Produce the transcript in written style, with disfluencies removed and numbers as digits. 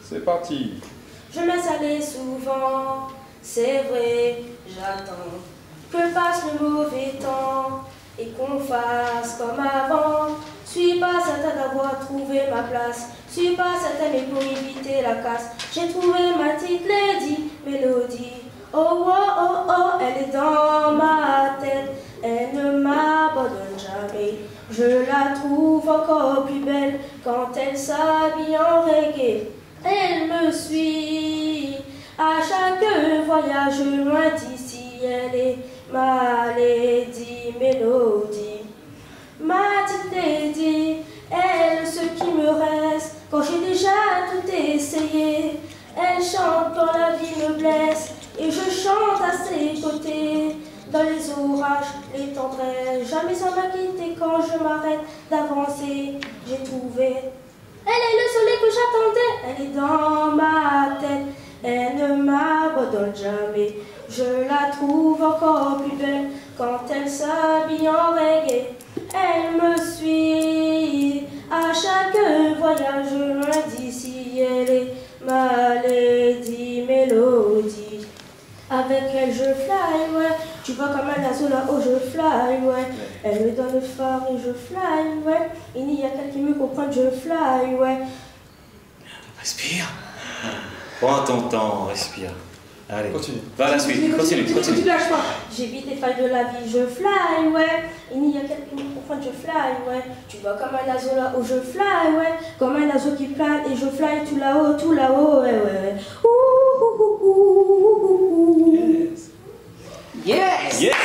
C'est parti. Je m'installais souvent, c'est vrai, j'attends que passe le mauvais temps et qu'on fasse comme avant. Suis pas certain d'avoir trouvé ma place, suis pas certain mais pour éviter la casse, j'ai trouvé ma petite lady mélodie. Oh oh oh oh, elle est dans ma tête, elle ne m'abandonne jamais. Je la trouve encore plus belle quand elle s'habille en reggae. Elle me suit à chaque voyage loin d'ici, elle est ma lady mélodie. Ma petite lady, elle ce qui me reste quand j'ai déjà tout essayé. Elle chante quand la vie me blesse et je chante à ses côtés. Dans les orages, les tendresses, jamais sans m'inquiéter quand je m'arrête d'avancer. J'ai trouvé, elle est le soleil que j'attendais, elle est dans ma tête, elle ne m'abandonne jamais. Je la trouve encore plus belle quand elle s'habille en reggae. Elle me suit à chaque voyage loin d'ici, elle est ma lady mélodie. Avec elle je fly, ouais. Tu vois comme un oiseau là-haut, je fly, ouais. Elle me donne le phare et je fly, ouais. Il n'y a qu'elle qui me comprend, je fly, ouais. Respire. Prends ton temps, respire. Allez, Continue. Va à la suite, continue. Tu lâches pas. J'évite les failles de la vie, je fly, ouais. Il n'y a qu'elle qui me comprend, je fly, ouais. Tu vois comme un oiseau là-haut, je fly, ouais. Comme un oiseau qui plane et je fly tout là-haut, ouais, ouais. Ouh, ouh, ouh, ouh, ouh, ouh. Yes. Yes.